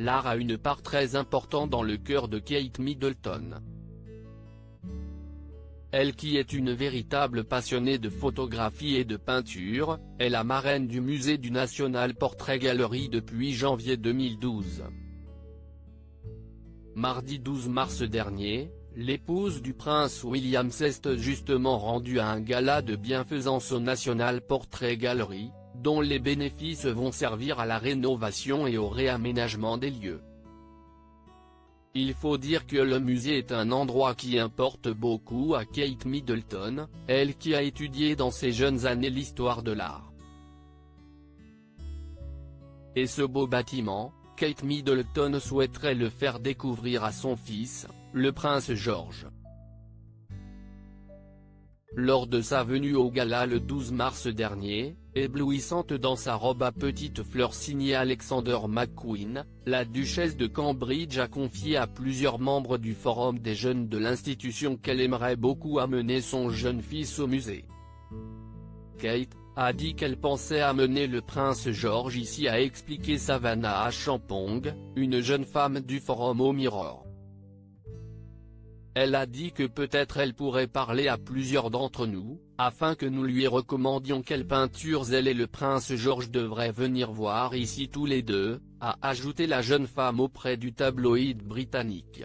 l'art a une part très importante dans le cœur de Kate Middleton. Elle qui est une véritable passionnée de photographie et de peinture, est la marraine du musée du National Portrait Gallery depuis janvier 2012. Mardi 12 mars dernier, l'épouse du prince William s'est justement rendue à un gala de bienfaisance au National Portrait Gallery, dont les bénéfices vont servir à la rénovation et au réaménagement des lieux. Il faut dire que le musée est un endroit qui importe beaucoup à Kate Middleton, elle qui a étudié dans ses jeunes années l'histoire de l'art. Et ce beau bâtiment, Kate Middleton souhaiterait le faire découvrir à son fils, le prince George. Lors de sa venue au gala le 12 mars dernier, éblouissante dans sa robe à petites fleurs signée Alexander McQueen, la duchesse de Cambridge a confié à plusieurs membres du Forum des jeunes de l'institution qu'elle aimerait beaucoup amener son jeune fils au musée. Kate a dit qu'elle pensait amener le prince George ici, a expliqué Savannah Champong, une jeune femme du Forum au Mirror. Elle a dit que peut-être elle pourrait parler à plusieurs d'entre nous, afin que nous lui recommandions quelles peintures elle et le prince George devraient venir voir ici tous les deux, a ajouté la jeune femme auprès du tabloïd britannique.